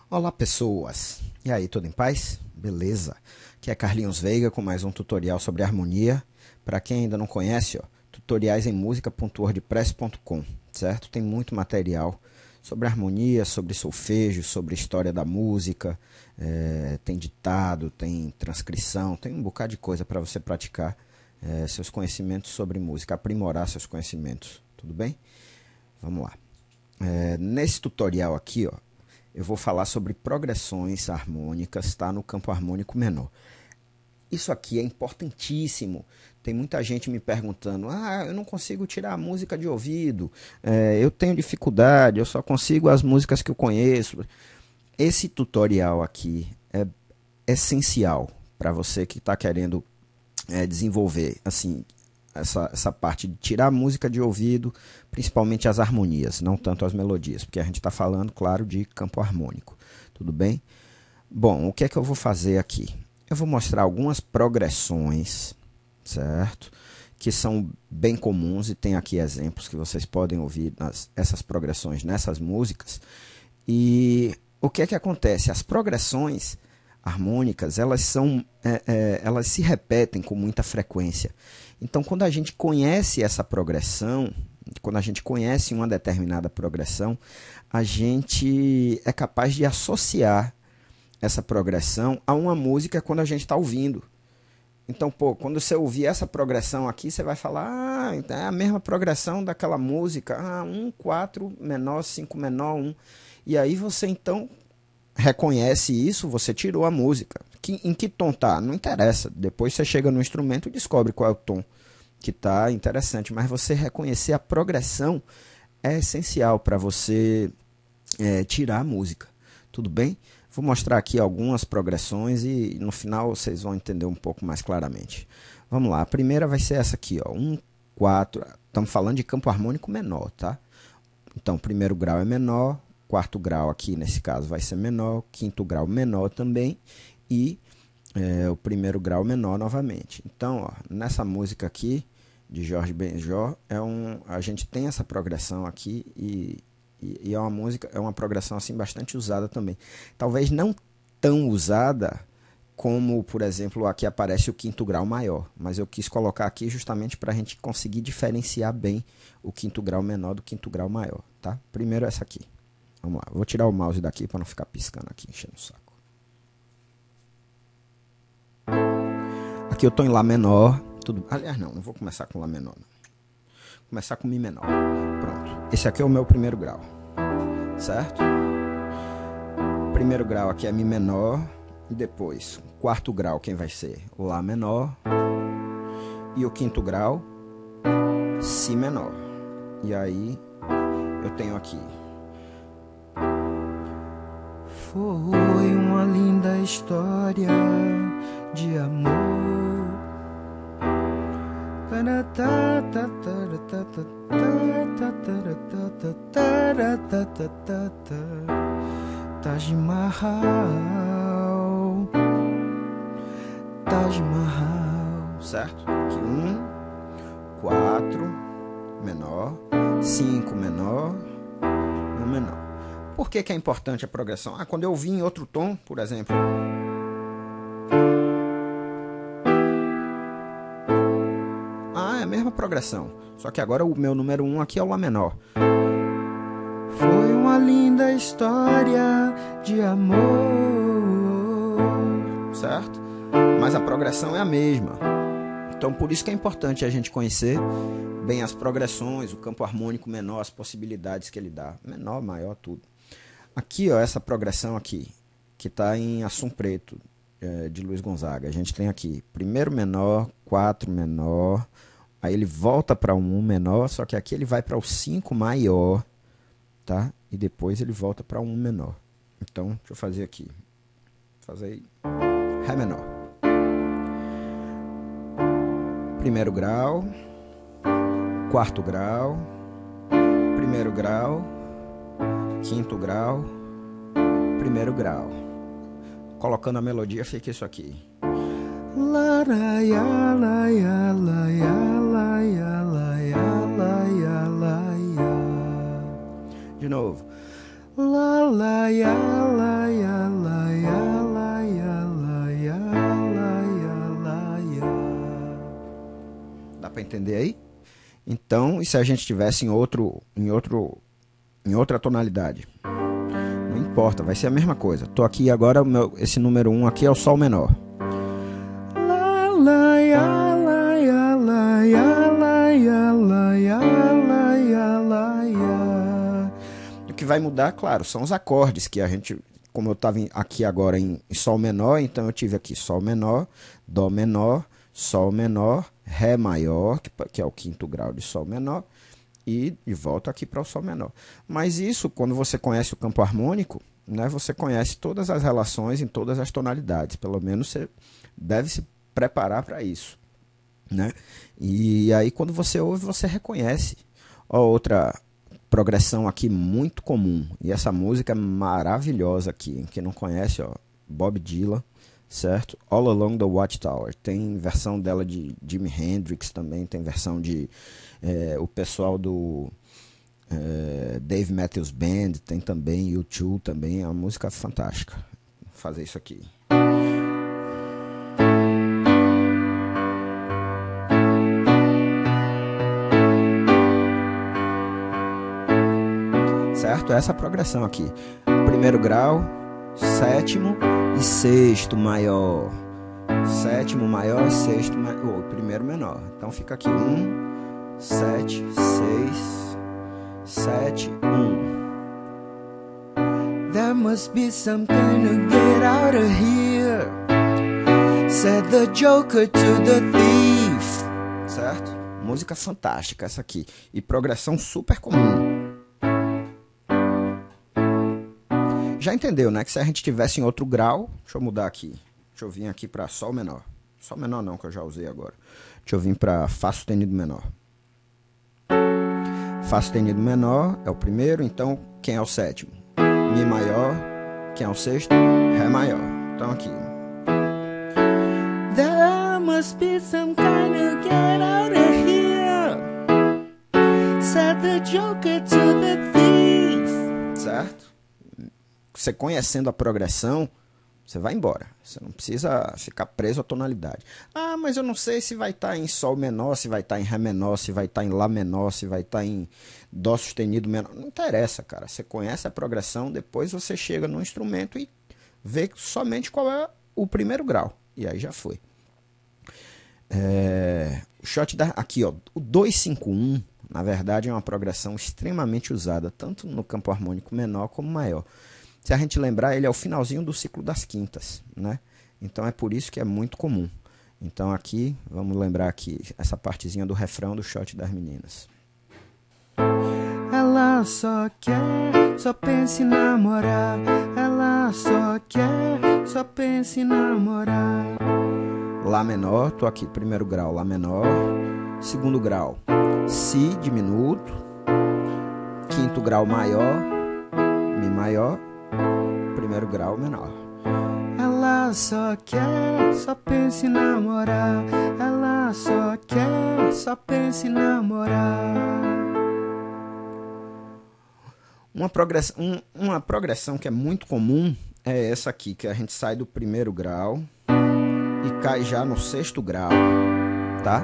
Olá pessoas, e aí, tudo em paz? Beleza? Aqui é Carlinhos Veiga com mais um tutorial sobre harmonia. Para quem ainda não conhece, tutoriaisemmusica.wordpress.com, certo? Tem muito material sobre harmonia, sobre solfejo, sobre história da música, tem ditado, tem transcrição, tem um bocado de coisa para você praticar seus conhecimentos sobre música, aprimorar seus conhecimentos, tudo bem? Vamos lá. Nesse tutorial aqui, eu vou falar sobre progressões harmônicas, tá? No campo harmônico menor. Isso aqui é importantíssimo. Tem muita gente me perguntando: eu não consigo tirar a música de ouvido, eu tenho dificuldade, eu só consigo as músicas que eu conheço. Esse tutorial aqui é essencial para você que está querendo desenvolver assim, essa parte de tirar a música de ouvido, principalmente as harmonias, não tanto as melodias, porque a gente está falando, claro, de campo harmônico. Tudo bem? Bom, o que é que eu vou fazer aqui? Eu vou mostrar algumas progressões, certo? Que são bem comuns e tem aqui exemplos que vocês podem ouvir essas progressões nessas músicas. E o que é que acontece? As progressões harmônicas, elas se repetem com muita frequência. Então, quando a gente conhece essa progressão, quando a gente conhece uma determinada progressão, a gente é capaz de associar essa progressão a uma música quando a gente está ouvindo. Então, quando você ouvir essa progressão aqui, você vai falar, é a mesma progressão daquela música, 1, 4 menor, 5 menor, 1. E aí você então reconhece isso, você tirou a música. Em que tom tá? Não interessa. Depois você chega no instrumento e descobre qual é o tom que tá interessante. Mas você reconhecer a progressão é essencial para você tirar a música. Tudo bem? Vou mostrar aqui algumas progressões e no final vocês vão entender um pouco mais claramente. Vamos lá. A primeira vai ser essa aqui, 1, 4. Estamos falando de campo harmônico menor, tá? Então, primeiro grau é menor, quarto grau aqui nesse caso vai ser menor, quinto grau menor também e o primeiro grau menor novamente. Então, nessa música aqui de Jorge Benjor, a gente tem essa progressão aqui e é uma música, é uma progressão assim bastante usada também. Talvez não tão usada como, por exemplo, aqui aparece o quinto grau maior, mas eu quis colocar aqui justamente para a gente conseguir diferenciar bem o quinto grau menor do quinto grau maior, tá? Primeiro essa aqui. Vamos lá, vou tirar o mouse daqui para não ficar piscando aqui, enchendo o saco. Aqui eu estou em Lá menor. Aliás, não vou começar com Lá menor. Não. Vou começar com Mi menor. Pronto. Esse aqui é o meu primeiro grau. Certo? Primeiro grau aqui é Mi menor. E depois, quarto grau, quem vai ser? Lá menor. E o quinto grau, Si menor. E aí, eu tenho aqui. Foi uma linda história de amor. Taj Mahal, Taj Mahal, certo? Aqui 1, 4 menor, 5 menor, 1 menor. Por que é importante a progressão? Quando eu ouvir em outro tom, por exemplo. É a mesma progressão. Só que agora o meu número 1 aqui é o Lá menor. Foi uma linda história de amor. Certo? Mas a progressão é a mesma. Então por isso que é importante a gente conhecer bem as progressões, o campo harmônico menor, as possibilidades que ele dá. Menor, maior, tudo. Aqui, essa progressão aqui, que está em Assum Preto, de Luiz Gonzaga. A gente tem aqui primeiro menor, 4 menor, aí ele volta para um 1 menor, só que aqui ele vai para o 5 maior, tá? E depois ele volta para um 1 menor. Então, deixa eu fazer aqui. Fazer aí. Ré menor. Primeiro grau, quarto grau, primeiro grau, quinto grau, primeiro grau. Colocando a melodia fica isso aqui. De novo. entender aí? Então, e se a gente estivesse em outra tonalidade? Não importa, vai ser a mesma coisa. Tô aqui agora, esse número 1 aqui é o Sol menor. O que vai mudar, claro, são os acordes que a gente, como eu estava aqui agora em Sol menor, então eu tive aqui Sol menor, Dó menor, Sol menor, Ré maior, que é o quinto grau de Sol menor, e volta aqui para o Sol menor. Mas isso, quando você conhece o campo harmônico, né, você conhece todas as relações em todas as tonalidades. Pelo menos você deve se preparar para isso, né? E aí quando você ouve, você reconhece. Ó, outra progressão aqui muito comum. E essa música é maravilhosa aqui. Quem não conhece, ó, Bob Dylan, certo? All Along the Watchtower. Tem versão dela de Jimi Hendrix também, tem versão de o pessoal do Dave Matthews Band, tem também U2 também, é uma música fantástica. Vou fazer isso aqui. Certo? Essa é a progressão aqui. Primeiro grau, sétimo e sexto maior. Sétimo maior, sexto maior, primeiro menor. Então fica aqui 1, 7, 6, 7, 1. There must be something to get out of here, said the Joker to the thief. Certo? Música fantástica essa aqui. E progressão super comum. Já entendeu, né? Que se a gente estivesse em outro grau... Deixa eu mudar aqui. Deixa eu vir aqui para Sol menor. Sol menor não, que eu já usei agora. Deixa eu vir para Fá sustenido menor. Fá sustenido menor é o primeiro, então quem é o sétimo? Mi maior. Quem é o sexto? Ré maior. Então aqui. There must be some kind of get out of here, said the Joker to the thief. Certo? Você conhecendo a progressão, você vai embora. Você não precisa ficar preso à tonalidade. Ah, mas eu não sei se vai estar em Sol menor, se vai estar em Ré menor, se vai estar em Lá menor, se vai estar em Dó sustenido menor. Não interessa, cara. Você conhece a progressão, depois você chega no instrumento e vê somente qual é o primeiro grau. E aí já foi. O shot aqui, ó, o 251, na verdade, é uma progressão extremamente usada, tanto no campo harmônico menor como maior. Se a gente lembrar, ele é o finalzinho do ciclo das quintas, né? Então é por isso que é muito comum. Então aqui, vamos lembrar aqui, essa partezinha do refrão do Shot das Meninas. Ela só quer, só pensa em namorar. Ela só quer, só pensa em namorar. Lá menor, tô aqui, primeiro grau, Lá menor. Segundo grau, Si diminuto. Quinto grau maior, Mi maior. Primeiro grau menor. Ela só quer, só pensa em namorar. Ela só quer, só pensa em namorar. Uma progressão que é muito comum é essa aqui, que a gente sai do primeiro grau e cai já no sexto grau, tá?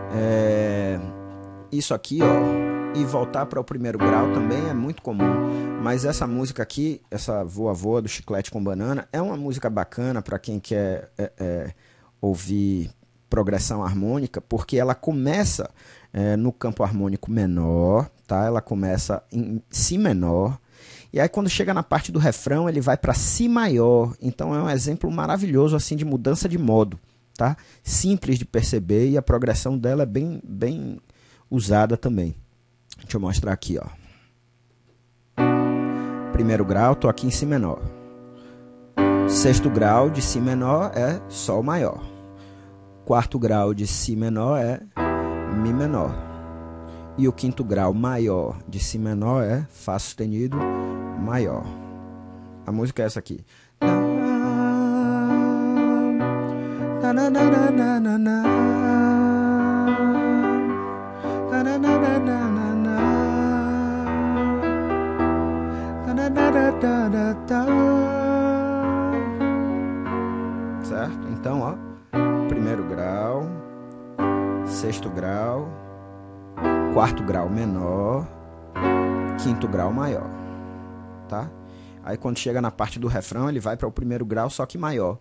Isso aqui, ó, e voltar para o primeiro grau também é muito comum. Mas essa música aqui, essa Voa Voa do Chiclete com Banana, é uma música bacana para quem quer ouvir progressão harmônica, porque ela começa no campo harmônico menor, tá? Ela começa em Si menor, e aí quando chega na parte do refrão, ele vai para Si maior. Então é um exemplo maravilhoso assim de mudança de modo, tá? Simples de perceber, e a progressão dela é bem usada também. Deixa eu mostrar aqui, ó. Primeiro grau, tô aqui em Si menor. Sexto grau de Si menor é Sol maior. Quarto grau de Si menor é Mi menor. E o quinto grau maior de Si menor é Fá sustenido maior. A música é essa aqui. Certo? Então, ó, primeiro grau, sexto grau, quarto grau menor, quinto grau maior, tá? Aí quando chega na parte do refrão, ele vai para o primeiro grau, só que maior.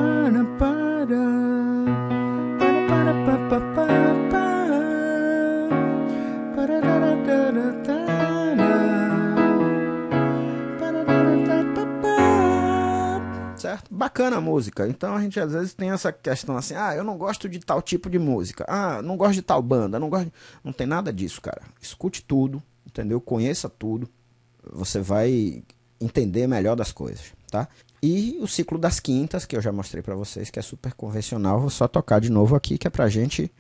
Certo? Bacana a música. Então a gente às vezes tem essa questão assim, ah, eu não gosto de tal tipo de música, ah, não gosto de tal banda, não gosto de... Não tem nada disso, cara. Escute tudo, entendeu? Conheça tudo. Você vai entender melhor das coisas, tá? E o ciclo das quintas, que eu já mostrei pra vocês, que é super convencional. Vou só tocar de novo aqui, que é pra gente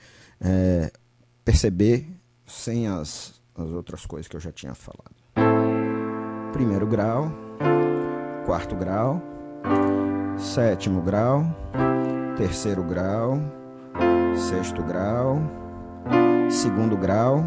perceber sem as outras coisas que eu já tinha falado. Primeiro grau, quarto grau, sétimo grau, terceiro grau, sexto grau, segundo grau,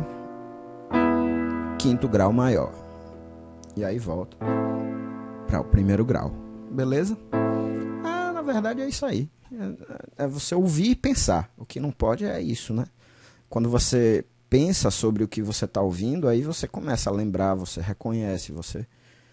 quinto grau maior. E aí volta para o primeiro grau. Beleza? Ah, na verdade é isso aí. É você ouvir e pensar. O que não pode é isso, né? Quando você pensa sobre o que você está ouvindo, aí você começa a lembrar, você reconhece, você...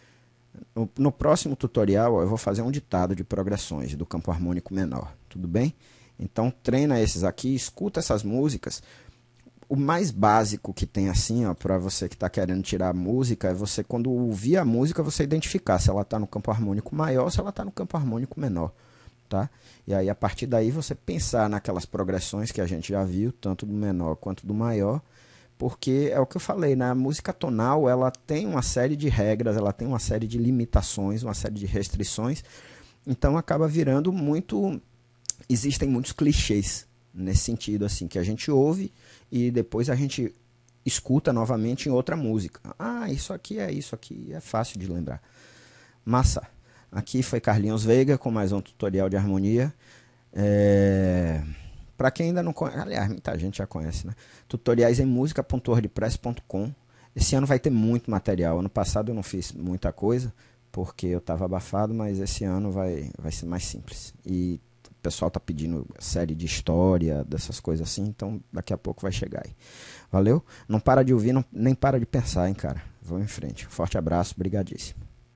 No próximo tutorial eu vou fazer um ditado de progressões do campo harmônico menor, tudo bem? Então treina esses aqui, escuta essas músicas. O mais básico que tem assim, ó, para você que está querendo tirar a música, é você quando ouvir a música você identificar se ela está no campo harmônico maior ou se ela está no campo harmônico menor, tá? E aí a partir daí você pensar naquelas progressões que a gente já viu, tanto do menor quanto do maior. Porque é o que eu falei, né? A música tonal ela tem uma série de regras, ela tem uma série de limitações, uma série de restrições. Então acaba virando muito... Existem muitos clichês nesse sentido, assim, que a gente ouve e depois a gente escuta novamente em outra música. Ah, isso aqui é fácil de lembrar. Massa! Aqui foi Carlinhos Veiga com mais um tutorial de harmonia. Para quem ainda não conhece, aliás, muita gente já conhece, né? Tutoriais em música.wordpress.com. Esse ano vai ter muito material. Ano passado eu não fiz muita coisa, porque eu estava abafado, mas esse ano vai ser mais simples. E o pessoal está pedindo série de história, dessas coisas assim, então daqui a pouco vai chegar aí. Valeu? Não para de ouvir, nem para de pensar, hein, cara? Vamos em frente. Forte abraço, brigadíssimo.